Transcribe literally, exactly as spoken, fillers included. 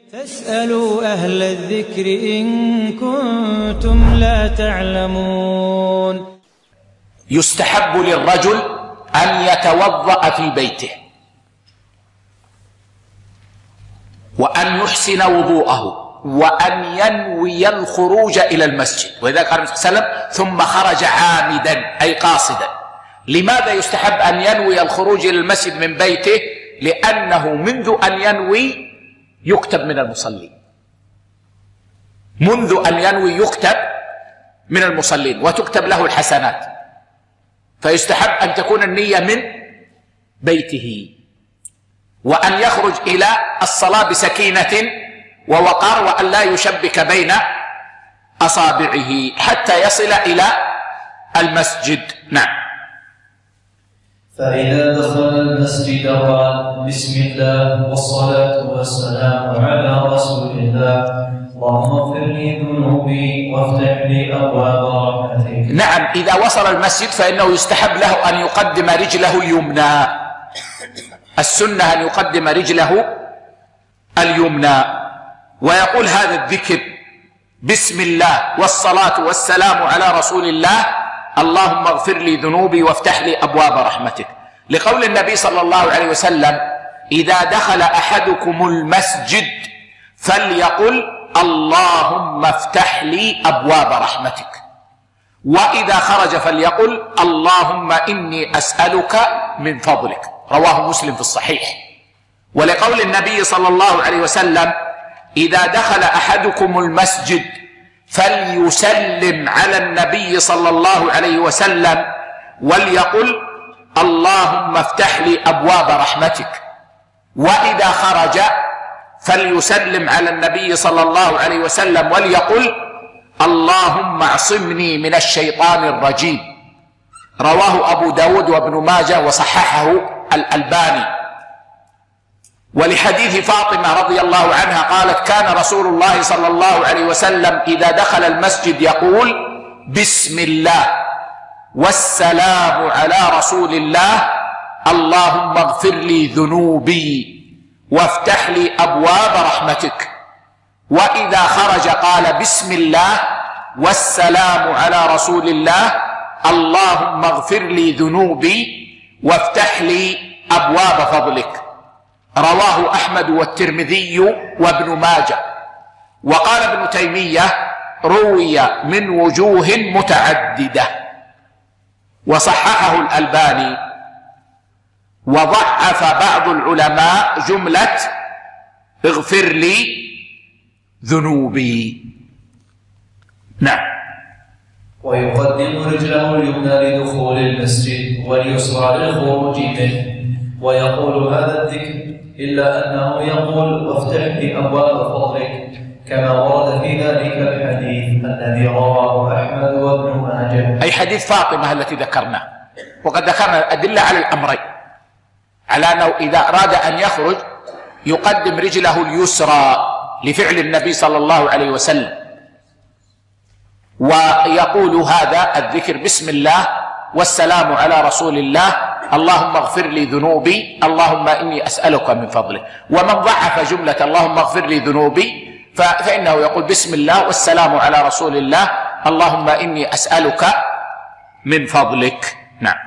فاسألوا أهل الذكر إن كنتم لا تعلمون. يستحب للرجل أن يتوضأ في بيته وأن يحسن وضوءه وأن ينوي الخروج إلى المسجد، ولذلك قال النبي صلى الله عليه وسلم ثم خرج عامدا أي قاصدا. لماذا يستحب أن ينوي الخروج إلى المسجد من بيته؟ لأنه منذ أن ينوي يكتب من المصلين، منذ أن ينوي يكتب من المصلين وتكتب له الحسنات، فيستحب أن تكون النية من بيته، وأن يخرج إلى الصلاة بسكينة ووقار، وأن لا يشبك بين أصابعه حتى يصل إلى المسجد. نعم. فإذا دخل المسجد قال بسم الله والصلاة والسلام على رسول الله اللهم اغفر لي ذنوبي وافتح لي أبواب رحمتك. نعم، إذا وصل المسجد فإنه يستحب له أن يقدم رجله اليمنى، السنة أن يقدم رجله اليمنى ويقول هذا الذكر بسم الله والصلاة والسلام على رسول الله اللهم اغفر لي ذنوبي وافتح لي أبواب رحمتك، لقول النبي صلى الله عليه وسلم إذا دخل أحدكم المسجد فليقل اللهم افتح لي أبواب رحمتك، وإذا خرج فليقل اللهم إني أسألك من فضلك، رواه مسلم في الصحيح. ولقول النبي صلى الله عليه وسلم إذا دخل أحدكم المسجد فليسلم على النبي صلى الله عليه وسلم وليقل اللهم افتح لي أبواب رحمتك، وإذا خرج فليسلم على النبي صلى الله عليه وسلم وليقل اللهم اعصمني من الشيطان الرجيم، رواه أبو داود وابن ماجه وصححه الألباني. ولحديث فاطمة رضي الله عنها قالت كان رسول الله صلى الله عليه وسلم إذا دخل المسجد يقول بسم الله والسلام على رسول الله اللهم اغفر لي ذنوبي وافتح لي أبواب رحمتك، وإذا خرج قال بسم الله والسلام على رسول الله اللهم اغفر لي ذنوبي وافتح لي أبواب فضلك، رواه أحمد والترمذي وابن ماجه. وقال ابن تيمية روي من وجوه متعددة وصححه الألباني، وضعف بعض العلماء جملة اغفر لي ذنوبي. نعم. ويقدم رجله اليمنى لدخول المسجد واليسرى للخروج منه ويقول هذا الذكر إلا أنه يقول وافتح لي أبواب فضلك كما ورد في ذلك الحديث الذي رواه أحمد وابن ماجه، أي حديث فاطمة التي ذكرناه. وقد ذكرنا أدلة على الأمرين، على أنه إذا أراد أن يخرج يقدم رجله اليسرى لفعل النبي صلى الله عليه وسلم، ويقول هذا الذكر بسم الله والسلام على رسول الله اللهم اغفر لي ذنوبي اللهم إني أسألك من فضلك. ومن ضعف جملة اللهم اغفر لي ذنوبي فإنه يقول بسم الله والسلام على رسول الله اللهم إني أسألك من فضلك. نعم.